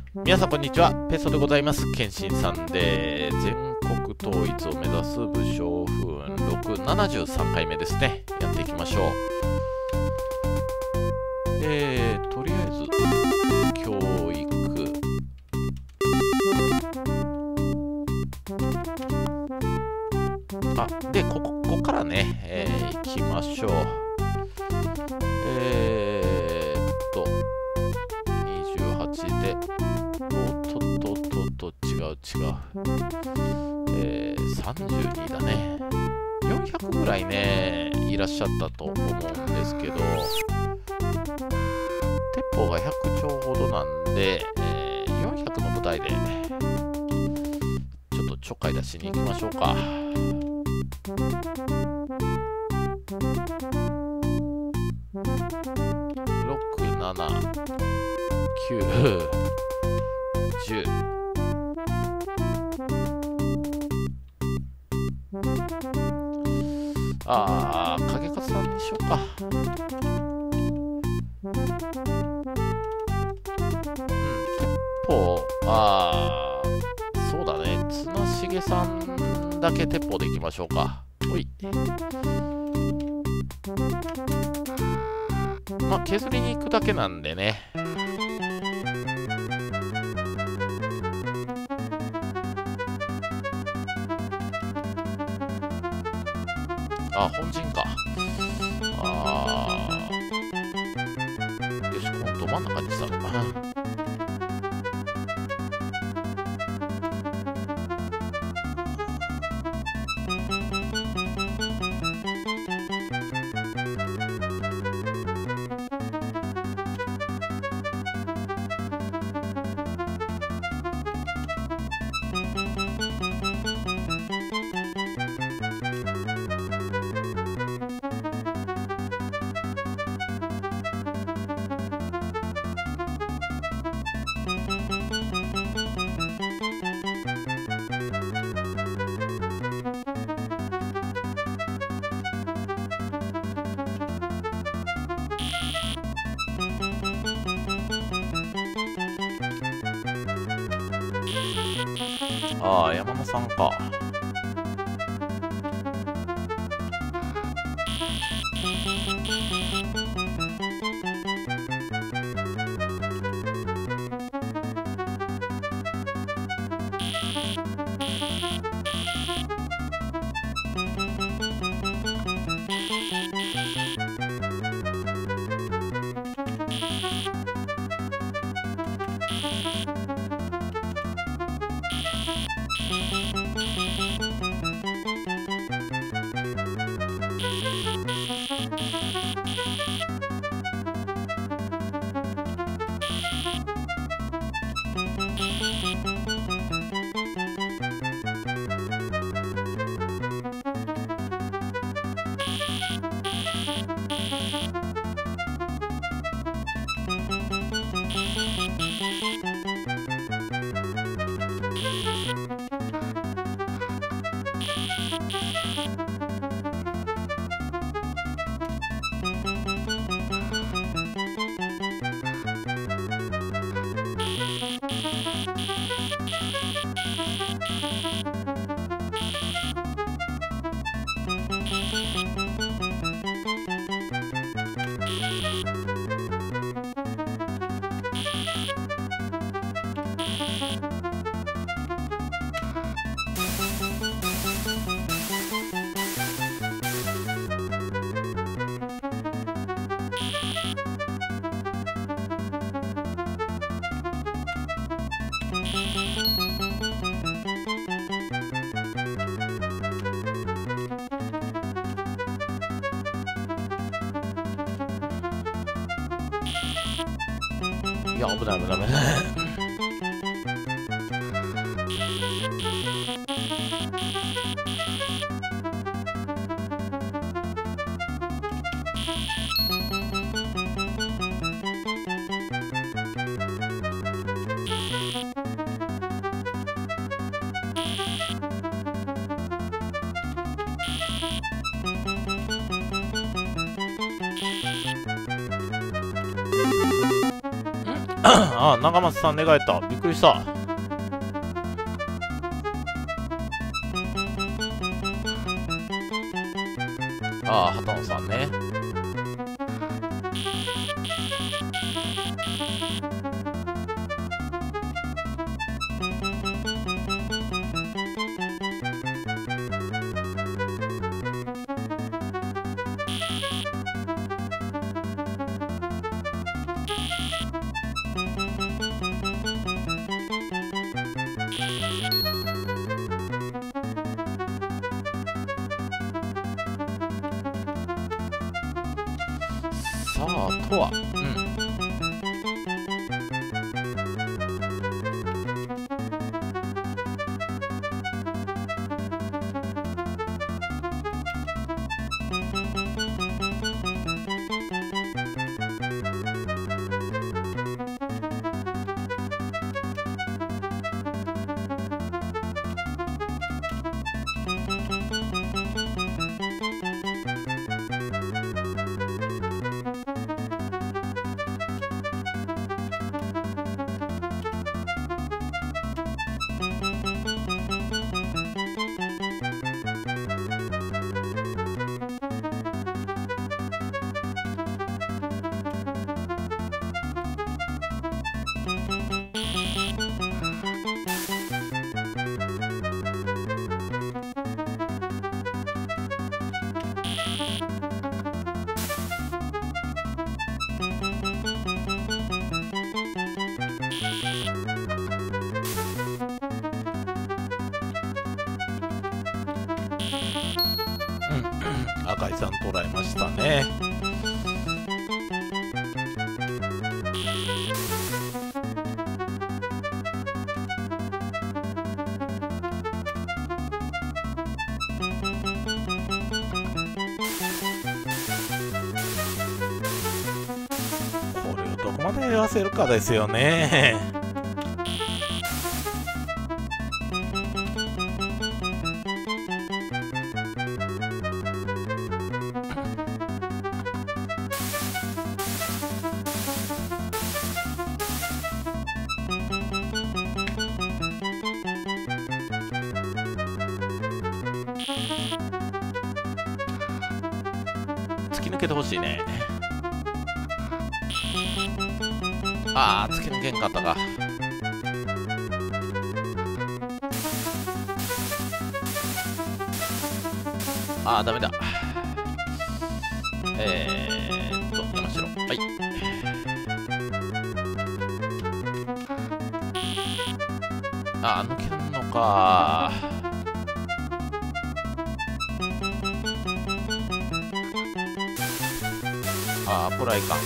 皆さんこんにちは、ペソでございます。謙信さんで全国統一を目指す武将風雲6、73回目ですね。やっていきましょう。とりあえず教育、でここからね、行きましょう。28で違う、32だね。400ぐらいねいらっしゃったと思うんですけど、鉄砲が100丁ほどなんで、400の部隊でちょっとちょっかい出しに行きましょうか。6、7、9、10。影勝さんにしようか。鉄砲、そうだね。綱重さんだけ鉄砲でいきましょうか。ほい。削りに行くだけなんでね。本陣か。よし、今度真ん中にしたのかな。山野さんか。いや、危ない。 あ、長松さん寝返った。びっくりした。ああ、畑野さんね。さあ、とは。うん。赤井さん捉えましたね。これをどこまでやらせるかですよね。突き抜けてほしいね。ああ、突き抜けんかったか。ああ、ダメだ。山城。はい。ああ、抜けんのか。ああ、これはいかん。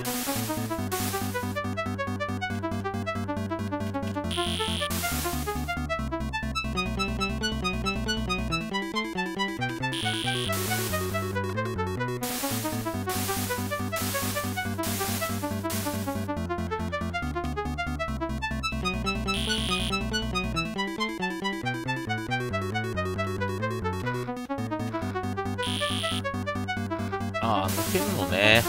ああ、抜けるのね。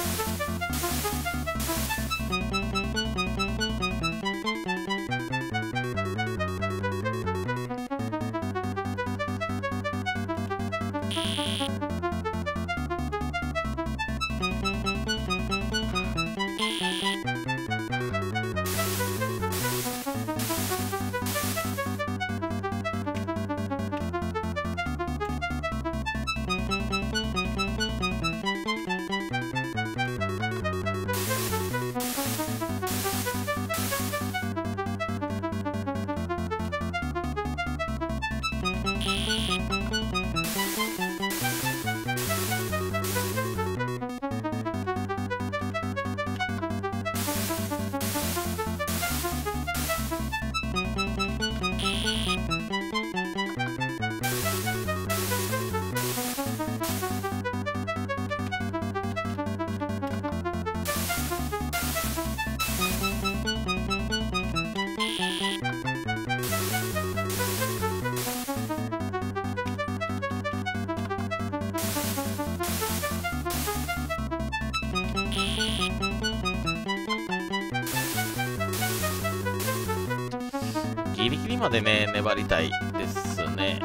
ギリギリまでね、粘りたいですね。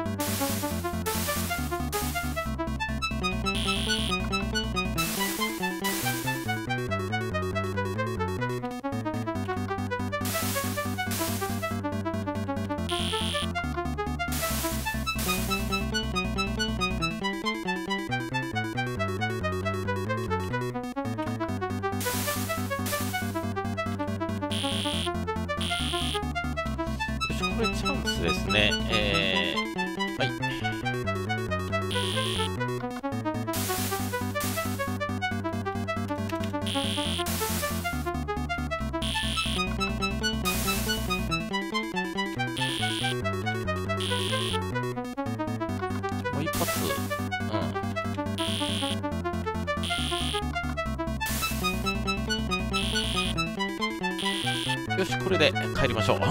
これチャンスですね。はい。もう一発。よし、これで帰りましょう。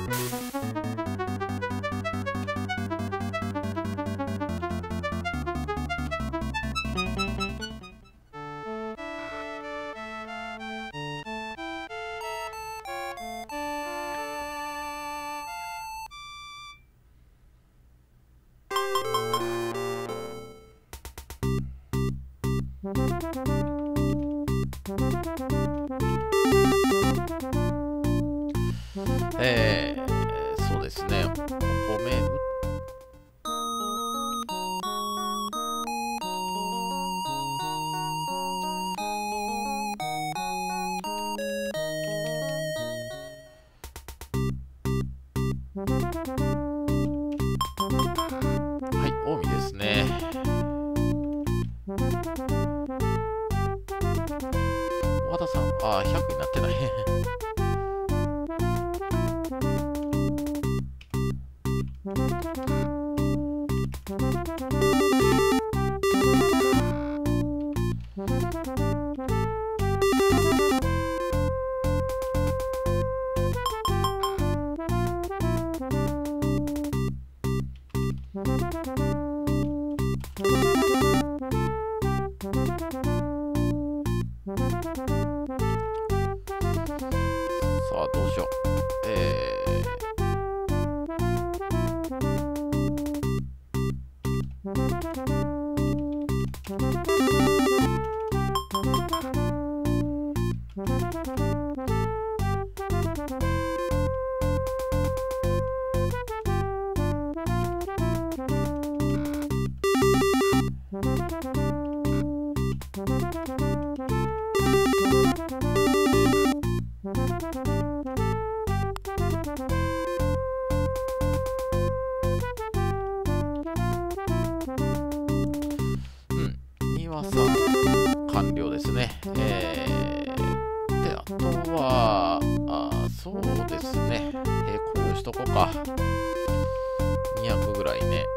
そうですね。お米はい、近江ですね。和田さん、100になってない。さあ、どうしよう。庭さん完了ですね。で、あとは、そうですね。こうしとこうか。200ぐらいね。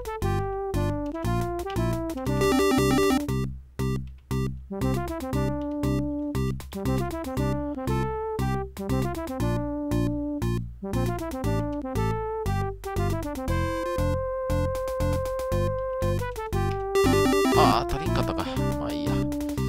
足りんかったか。まあいいや。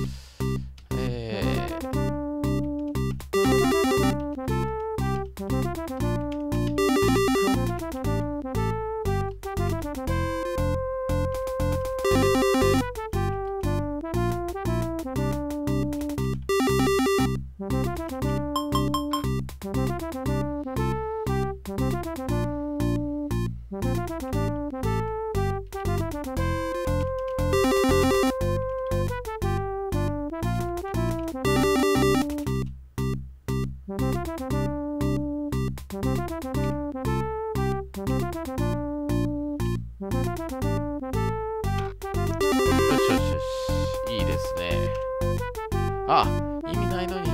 いいですね。意味ないのに。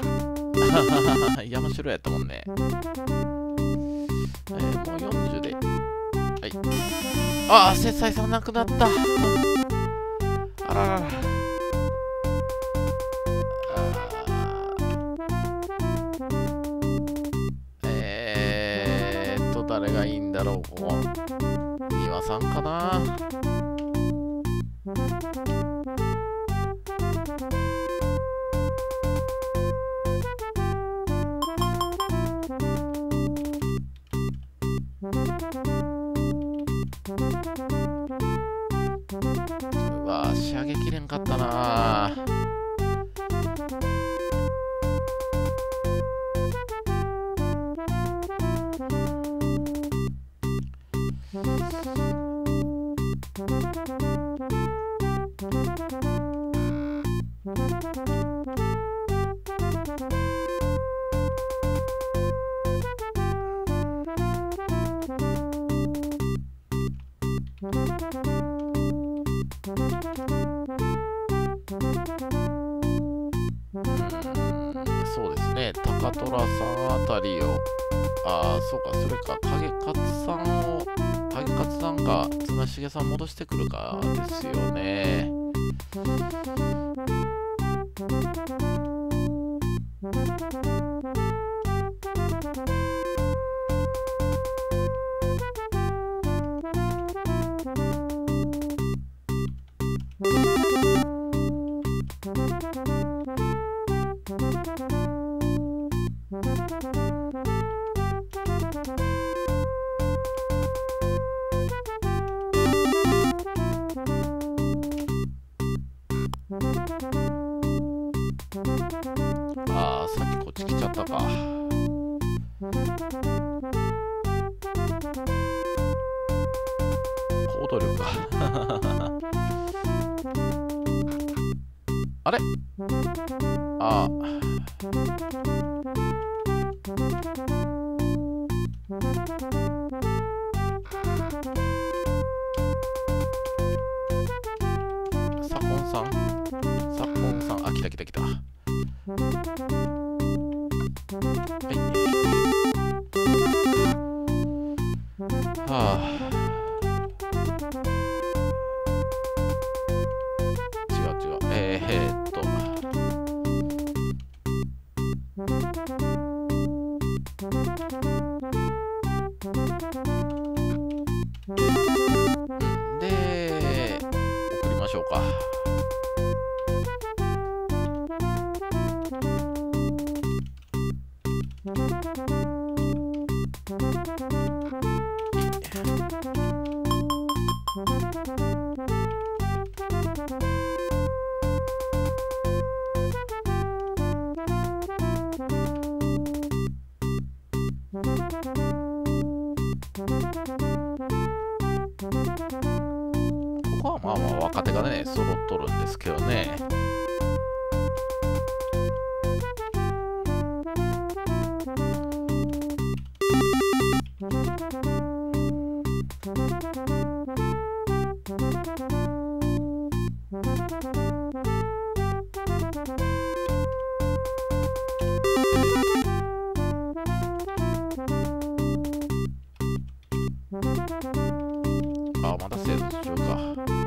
山城やったもんね。もう40で。はい。節菜さんなくなった。あららら。誰がいいんだろう、ここ。庭さんかな。 仕上げきれんかったな。そうですね、高虎さんあたりを、そうか、それか、影勝さんが綱重さん戻してくるかですよね。さっきこっち来ちゃったか。行動力があれ、左近さん、来た。違う。で、送りましょうか。ここはまあ若手がね揃っとるんですけどね。まだ製造中か。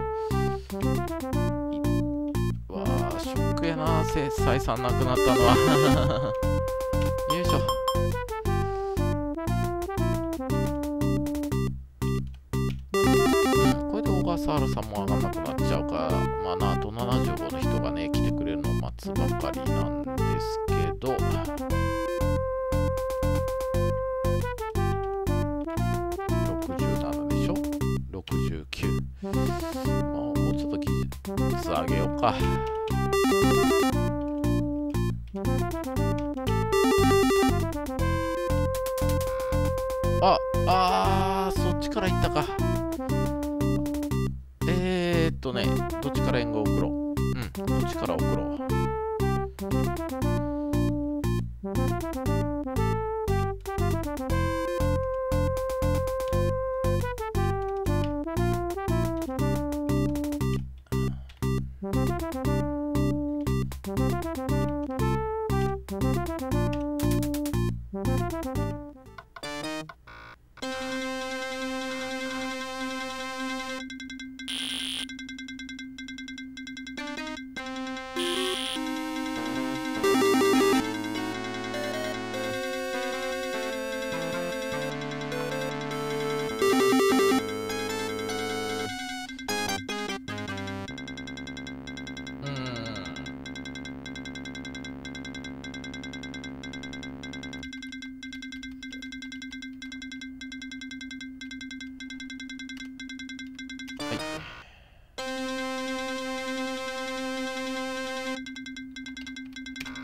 わあ、ショックやな、採算なくなったのは。よいしょ。これで小笠原さんも上がんなくなっちゃうから、まあな、あと75の人がね、来てくれるのを待つばかりなんですけど。69、もうちょっと技術上げようか。そっちから行ったか。どっちから援護を送ろう。こっちから送ろう。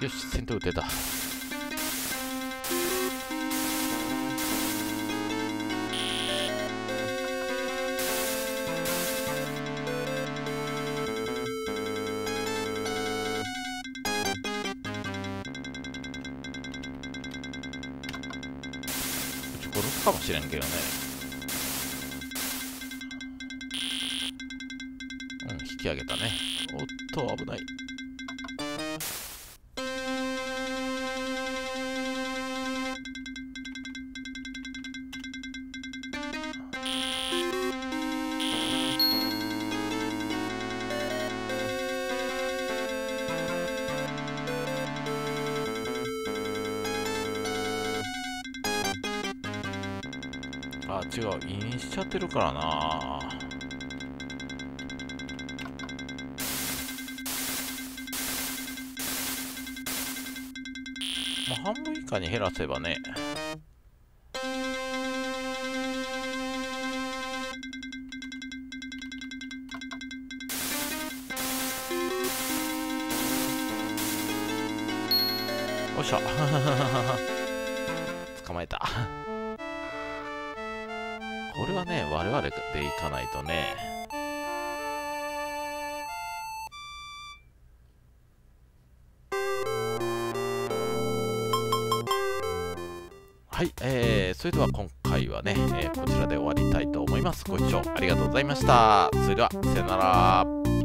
よし、先頭打てた。殺すかもしれんけどね。引き上げたね。おっと、危ない。あ、違う、インしちゃってるからな。まあ、半分以下に減らせばね。よっしゃ。捕まえた。これはね、我々でいかないとね。はい、それでは今回はね、こちらで終わりたいと思います。ご視聴ありがとうございました。それでは、さよなら。